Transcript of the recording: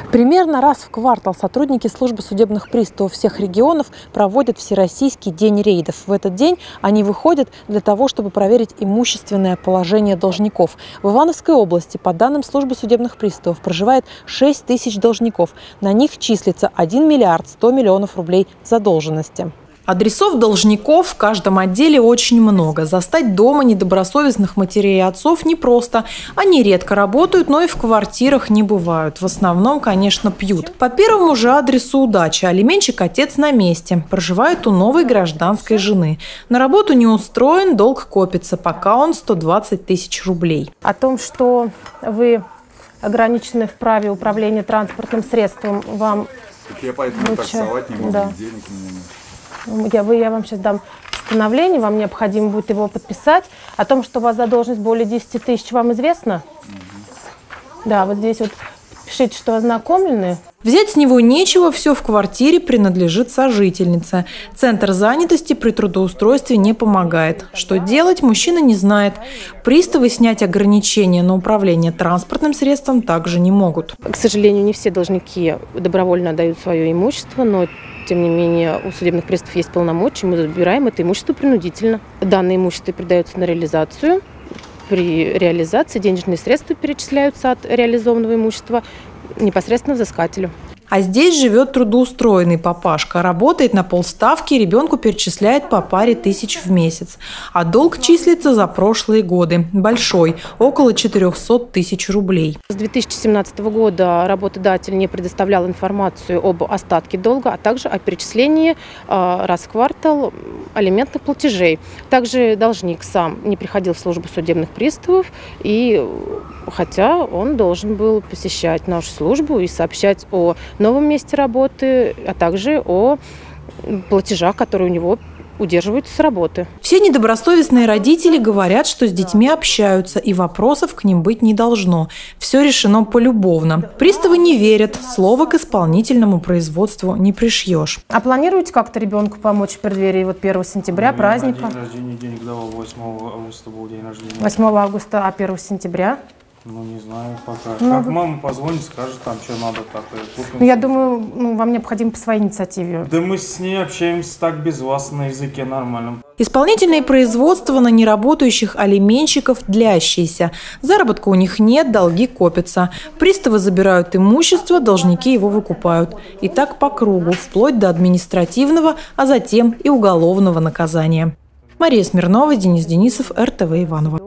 Примерно раз в квартал сотрудники службы судебных приставов всех регионов проводят Всероссийский день рейдов. В этот день они выходят для того, чтобы проверить имущественное положение должников. В Ивановской области, по данным службы судебных приставов, проживает 6 тысяч должников. На них числится 1 миллиард 100 миллионов рублей задолженности. Адресов должников в каждом отделе очень много. Застать дома недобросовестных матерей и отцов непросто. Они редко работают, но и в квартирах не бывают. В основном, конечно, пьют. По первому же адресу удача. Алименщик отец на месте. Проживает у новой гражданской жены. На работу не устроен, долг копится. Пока он 120 тысяч рублей. О том, что вы ограничены в праве управления транспортным средством, вам... Я поэтому таксовать не могу, да. Денег у меня нет. Я вам сейчас дам постановление, вам необходимо будет его подписать. О том, что у вас задолженность более 10 тысяч, вам известно? Да, вот здесь вот пишите, что ознакомлены. Взять с него нечего, все в квартире принадлежит сожительнице. Центр занятости при трудоустройстве не помогает. Что делать, мужчина не знает. Приставы снять ограничения на управление транспортным средством также не могут. К сожалению, не все должники добровольно отдают свое имущество, но тем не менее у судебных приставов есть полномочия, мы забираем это имущество принудительно. Данное имущество передается на реализацию. При реализации денежные средства перечисляются от реализованного имущества непосредственно взыскателю. А здесь живет трудоустроенный папашка. Работает на полставки, ребенку перечисляет по паре тысяч в месяц. А долг числится за прошлые годы. Большой – около 400 тысяч рублей. С 2017 года работодатель не предоставлял информацию об остатке долга, а также о перечислении раз в квартал алиментных платежей. Также должник сам не приходил в службу судебных приставов, и хотя он должен был посещать нашу службу и сообщать о новом месте работы, а также о платежах, которые у него удерживаются с работы. Все недобросовестные родители говорят, что с детьми общаются, и вопросов к ним быть не должно. Все решено полюбовно. Приставы не верят, слова к исполнительному производству не пришьешь. А планируете как-то ребенку помочь в преддверии 1 сентября, праздника? День рождения денег давал, 8 августа был день рождения. 8 августа, а 1 сентября? Ну, не знаю пока. Как мама позвонит, скажет, там, что надо, так и купим. Я думаю, вам необходимо по своей инициативе. Да мы с ней общаемся так без вас, на языке нормальном. Исполнительные производства на неработающих алименщиков длящиеся. Заработка у них нет, долги копятся. Приставы забирают имущество, должники его выкупают. И так по кругу, вплоть до административного, а затем и уголовного наказания. Мария Смирнова, Денис Денисов, РТВ Иваново.